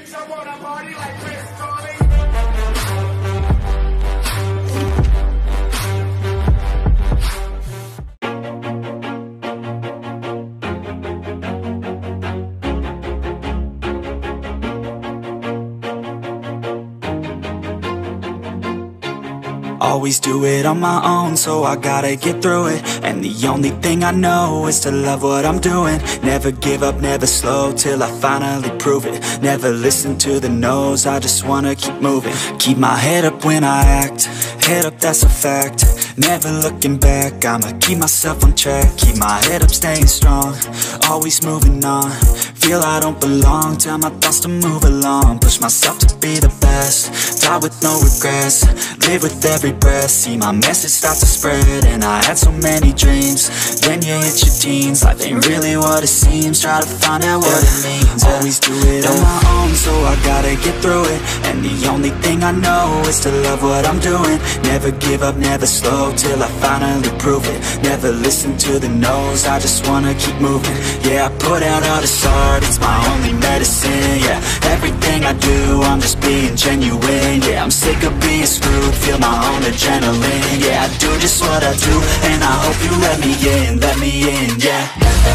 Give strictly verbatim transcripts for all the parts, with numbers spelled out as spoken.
bitch, I wanna party like Chris Farley. Always do it on my own, so I gotta get through it. And the only thing I know is to love what I'm doing. Never give up, never slow, till I finally prove it. Never listen to the no's, I just wanna keep moving. Keep my head up when I act, head up, that's a fact. Never looking back, I'ma keep myself on track. Keep my head up, staying strong, always moving on. Feel I don't belong, tell my thoughts to move along. Push myself to be the best, die with no regrets. Live with every breath, see my message start to spread. And I had so many dreams, then you hit your teens. Life ain't really what it seems, try to find out what it means. Always do it on my own, so I gotta get through it. And the only thing I know is to love what I'm doing. Never give up, never slow, till I finally prove it. Never listen to the no's, I just wanna keep moving. Yeah, I put out all this art, it's my only medicine. Yeah, everything I do, I'm just being genuine. Yeah, I'm sick of being screwed, feel my own adrenaline. Yeah, I do just what I do, and I hope you let me in, let me in, yeah.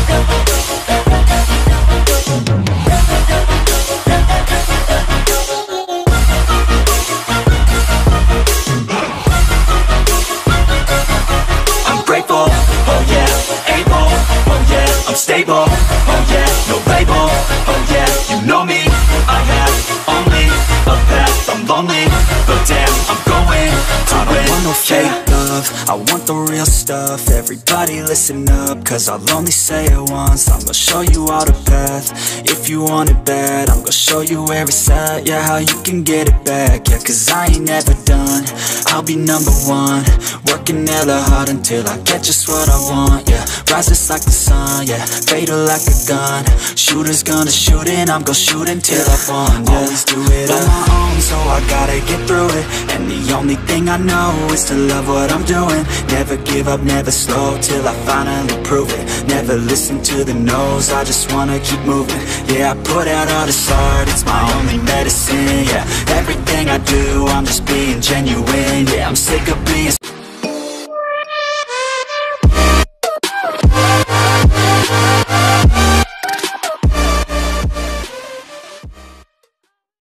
I'm grateful, oh yeah, able, oh yeah, I'm stable, oh yeah, no label, oh yeah, you know me, I have only a path, I'm lonely, but damn, I'm going to I don't win. Want no fake love, I want the real stuff. Everybody listen up, cause I'll only say it once. I'm gonna show you all the path, if you want it bad. I'm gonna show you where it's at, yeah, how you can get it back. Yeah, cause I ain't never done, I'll be number one. Working hella hard until I get just what I want, yeah. Rises like the sun, yeah, fatal like a gun. Shooters gonna shoot and I'm gonna shoot until I won, yeah. Always do it on my own, so I gotta get through it. And the only thing I know is to love what I'm doing. Never give up, never slow, till I finally prove it. Never listen to the no's, I just wanna keep moving. Yeah, I put out all this art, it's my only medicine. Yeah, everything I do, I'm just being genuine. Yeah, I'm sick of being